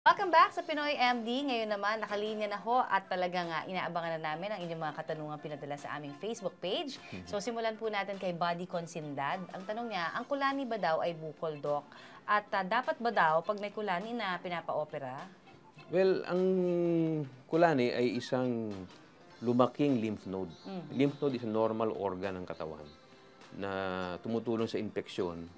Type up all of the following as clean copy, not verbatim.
Welcome back sa Pinoy MD. Ngayon naman, nakalinya na ho at talagang inaabangan na namin ang inyong mga katanungan pinadala sa aming Facebook page. So simulan po natin kay Buddy Consindad. Ang tanong niya, ang kulani ba daw ay bukol, Doc? At dapat ba daw pag may kulani na pinapa-opera? Well, ang kulani ay isang lumaking lymph node. Lymph node is a normal organ ng katawan na tumutulong sa infeksyon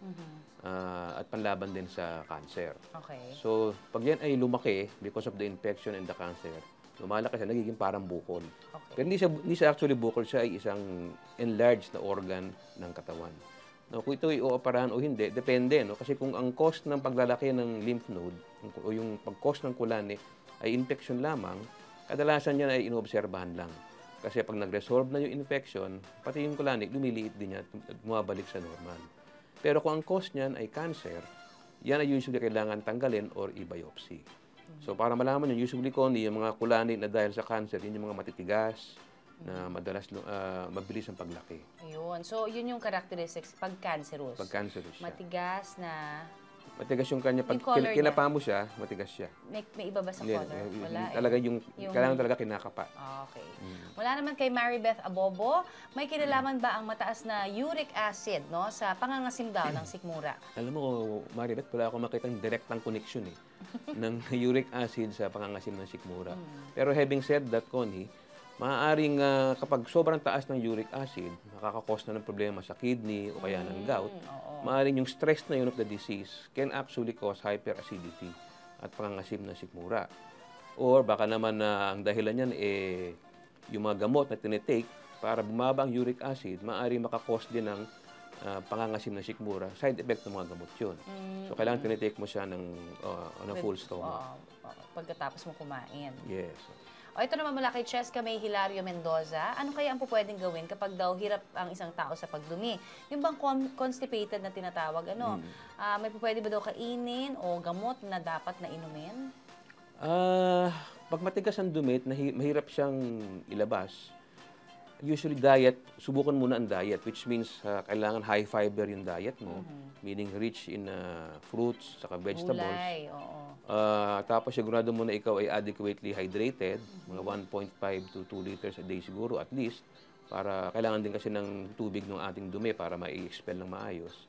at panlaban din sa cancer. Okay. So, pag yan ay lumaki because of the infection and the cancer, lumalaki siya, nagiging parang bukol. Okay. Pero hindi siya actually bukol, siya ay isang enlarged na organ ng katawan. No, kung ito ay ooperahan o hindi, depende. No? Kasi kung ang cause ng paglalaki ng lymph node o yung pag-cause ng kulani ay infection lamang, kadalasan yan ay inoobserbahan lang. Kasi pag nag-resolve na yung infection, pati yung kulani, lumiliit din niya at bumabalik sa normal. Pero kung ang cause niyan ay cancer, yan ay usually kailangan tanggalin or i-biopsy. So para malaman yun, usually yung mga kulani na dahil sa cancer, yun yung mga matitigas, na madalas mabilis ang paglaki. Ayun. So yun yung characteristics pag cancerous. Pag cancerous siya. Matigas na... Matigas yung kanya. Pag Yung color kinapa mo siya, matigas siya. May iba ba sa Hindi, color? Wala. Talaga kailangan talaga kinakapa. Okay. Wala naman kay Maribeth Abobo, may kinalaman ba ang mataas na uric acid sa pangangasim daw ng sikmura? Alam mo, Maribeth, wala akong makitang direktang connection ng uric acid sa pangangasim ng sikmura. Pero having said that, Connie, maaaring kapag sobrang taas ng uric acid, nakakakos na ng problema sa kidney o kaya ng gout, maaaring yung stress na yun of the disease can actually cause hyperacidity at pangangasim ng sikmura. Or baka naman ang dahilan niyan yung mga gamot na tinitake para bumaba ang uric acid, maaaring makakos din ng pangangasim ng sikmura. Side effect ng mga gamot yun. So kailangan tinitake mo siya on a full stomach. Pagkatapos mo kumain. Yes. Ito naman mula kay Cheska May Hilario Mendoza. Ano kaya ang pwedeng gawin kapag daw hirap ang isang tao sa pagdumi? Yung bang constipated na tinatawag, may pwede ba daw kainin o gamot na dapat na inumin? Pag matigas ang dumi, mahirap siyang ilabas. Usually diet, subukan muna ang diet, which means kailangan high fiber yung diet mo, meaning rich in fruits, saka vegetables. Gulay, oo. Tapos sigurado mo na ikaw ay adequately hydrated, mga 1.5 to 2 liters a day siguro at least, para kailangan din kasi ng tubig ng ating dumi para ma-expel ng maayos.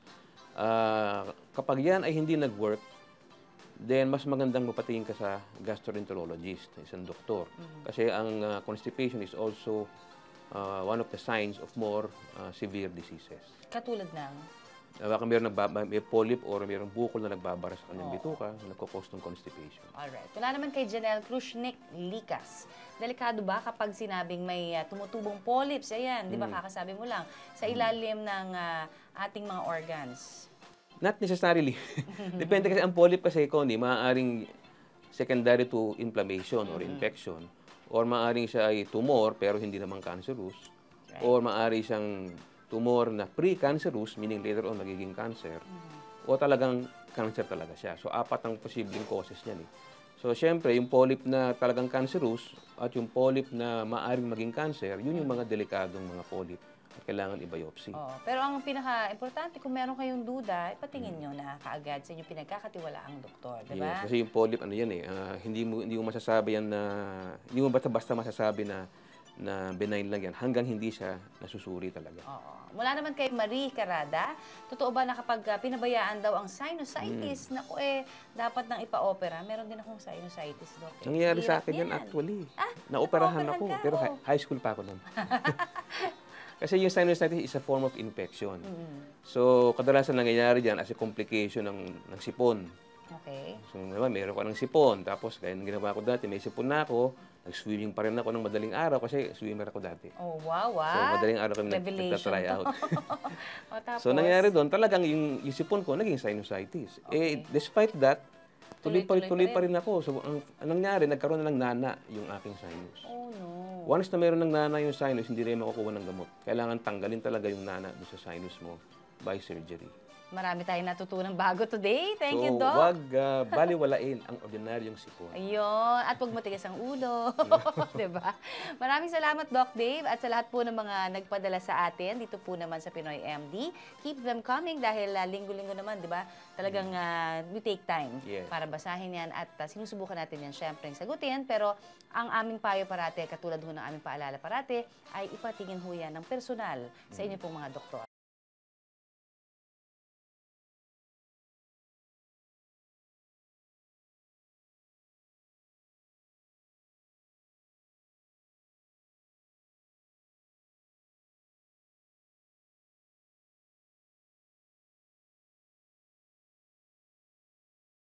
Kapag yan ay hindi nag-work, then mas magandang mapatingin ka sa gastroenterologist, isang doktor. Kasi ang constipation is also one of the signs of more severe diseases. Katulad ng? Baka may polyp or mayroong bukol na nagbabara sa kanyang bituka na nagkakos ng constipation. Alright. Wala naman kay Janelle Krusnik Likas. Delikado ba kapag sinabing may tumutubong polyps? Ayan, di ba kakasabi mo lang, sa ilalim ng ating mga organs? Not necessarily. Depende kasi ang polyp kasi, Connie, maaaring secondary to inflammation or infection. Or maaaring siya ay tumor pero hindi naman cancerous. Right. Or maaari siyang tumor na pre-cancerous, meaning later on magiging cancer. O talagang cancer talaga siya. So, apat ang posibleng causes niyan. So, syempre, yung polyp na talagang cancerous at yung polyp na maaaring maging cancer, yun yung mga delikadong mga polyp at kailangan i-biopsy. Pero ang pinaka-importante, kung meron kayong duda, ipatingin nyo na kaagad sa inyong pinagkakatiwalaang doktor, di ba? Yes, kasi yung polyp, hindi mo masasabi yan na, hindi mo basta-basta masasabi na benign lang yan, hanggang hindi siya nasusuri talaga. Mula naman kay Marie Carada, totoo ba na kapag pinabayaan daw ang sinusitis, naku dapat nang ipa-opera? Meron din akong sinusitis, Doc. Nangyayari sa akin yan actually. Naoperahan ako, pero high school pa ako nun. Kasi yung sinusitis is a form of infection. So, kadalasan nangyayari dyan as a complication ng sipon. Okay. So, meron ko ng sipon. Tapos, kaya ginawa ko dati, may sipon na ako. Nag-swimming pa rin ako ng madaling araw kasi swimmer ako dati. Oh, wow, So, madaling araw ko nagtatry out. Tapos, So, nangyari doon, talagang yung sipon ko naging sinusitis. Despite that, tuloy pa rin ako. So, ang nangyari, nagkaroon na ng nana yung aking sinus. Oh, no. Once na meron ng nana yung sinus, hindi rin makukuha ng gamot. Kailangan tanggalin talaga yung nana doon sa sinus mo by surgery. Marami tayong natutunan bago today. Thank you, So, Doc. wag baliwalain ang ordinaryong sipon. Ayun. At huwag matigas ang ulo. Diba? Maraming salamat, Doc Dave. At sa lahat po ng mga nagpadala sa atin, dito po naman sa Pinoy MD, keep them coming dahil linggo-linggo naman, diba? Talagang we take time para basahin yan at sinusubukan natin yan syempre sagutin. Pero ang aming payo parate, katulad ho ng aming paalala parate, ay ipatingin ho yan ng personal sa inyo pong mga doktor.